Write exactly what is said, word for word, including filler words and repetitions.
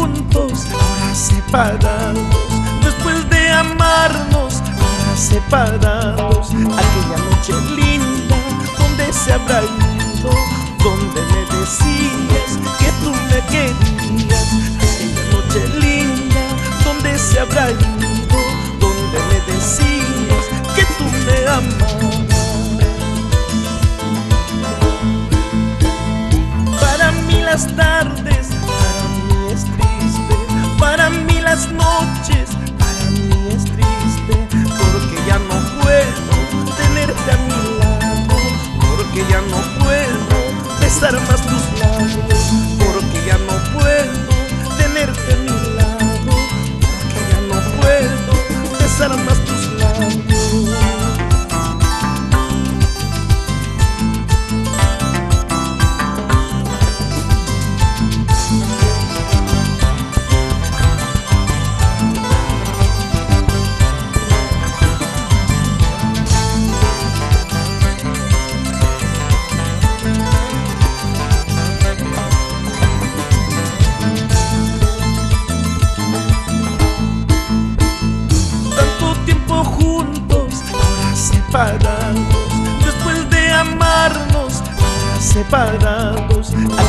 juntos, ahora separados. Después de amarnos, ahora separados. Aquella noche linda, ¿dónde se habrá ido? Donde me decías que tú me querías. Aquella noche linda, ¿dónde se habrá ido? Donde me decías que tú me amabas. Para mí las tardes, para mí es triste. Para mí las noches, para mí es triste. Porque ya no puedo tenerte a mi lado. Porque ya no puedo besar más tus labios. Porque ya no puedo tenerte a mi lado. Porque ya no puedo besar más tus labios. Separados, después de amarnos, ahora separados.